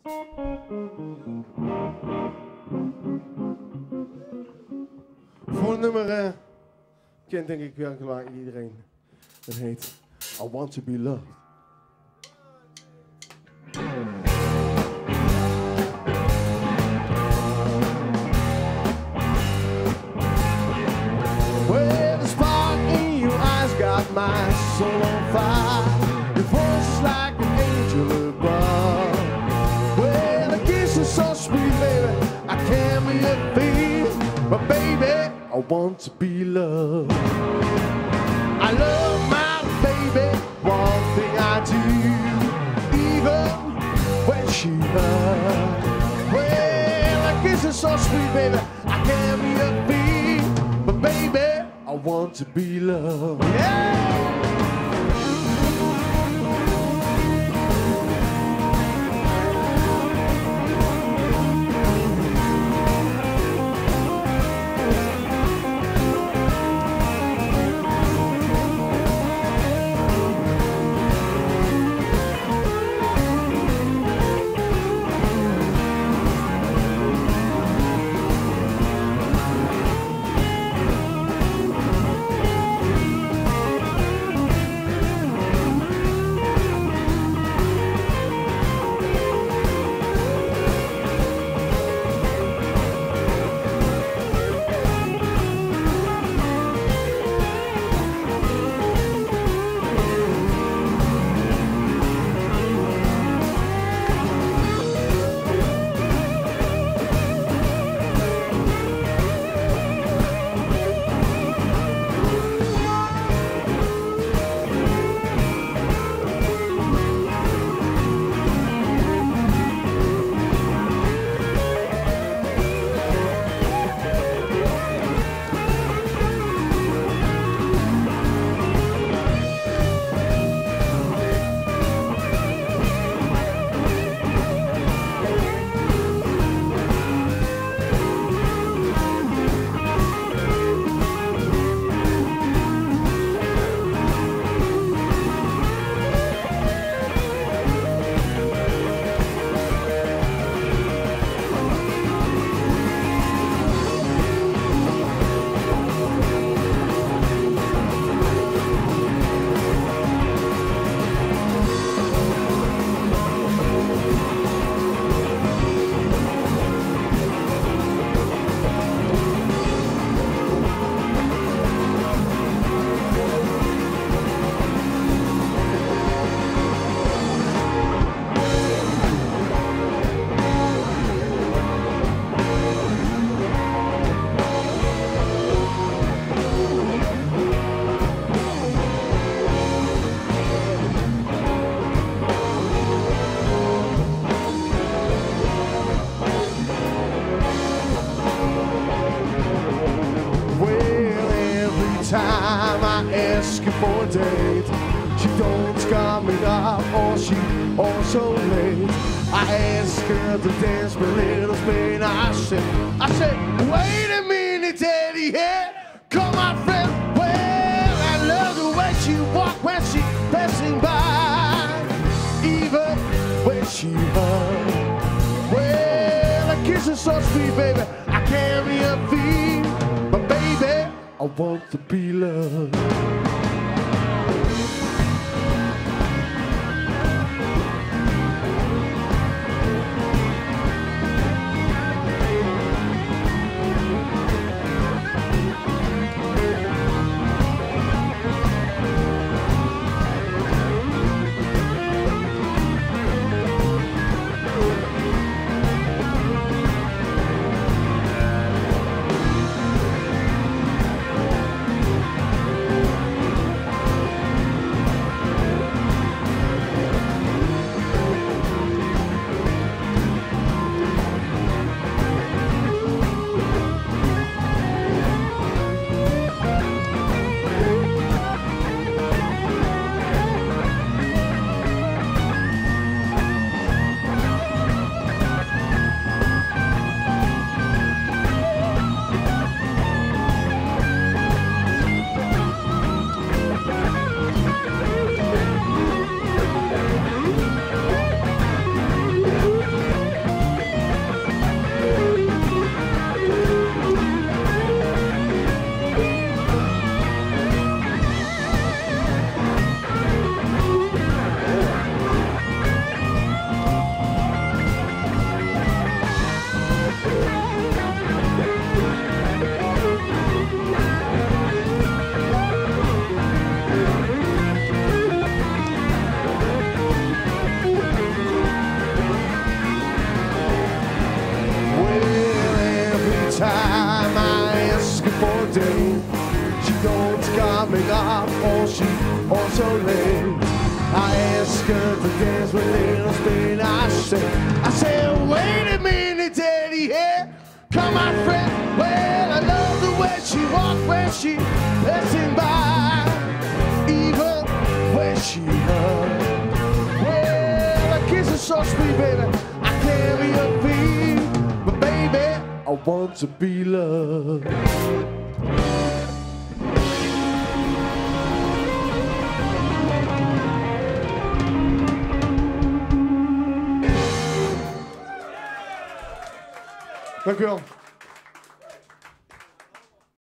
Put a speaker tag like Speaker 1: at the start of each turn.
Speaker 1: Voor een nummer kent denk ik wel iedereen. Dat heet I Want To Be Loved. Well, the spark in your eyes got my soul on fire. Your voice is like an angel above. Well, the kiss is so sweet, baby, I can't be a thief. But baby, I want to be loved. I love my baby, one thing I do, even when she hurts. Well, the kiss is so sweet, baby, I can't be a thief. But baby, I want to be loved. Yeah! Time I ask her for a date, she don't coming up or she also late. I ask her to dance with Little Spain. I said, wait a minute, Daddy, yeah, come on, friend. Well, I love the way she walk when she passing by, even when she hurt. Well, the kiss is so sweet, baby, I can't be a thief, but baby, I want to be loved. yacht's coming up, or she also late. I asked her to dance with Little Spain. I said, wait a minute, Daddy, yeah. Come on, friend. Well, I love the way she walked when she passing by, even when she hugged. Well, her kiss is so sweet, baby. I can't be a thief, but baby, I want to be loved. Dank u wel.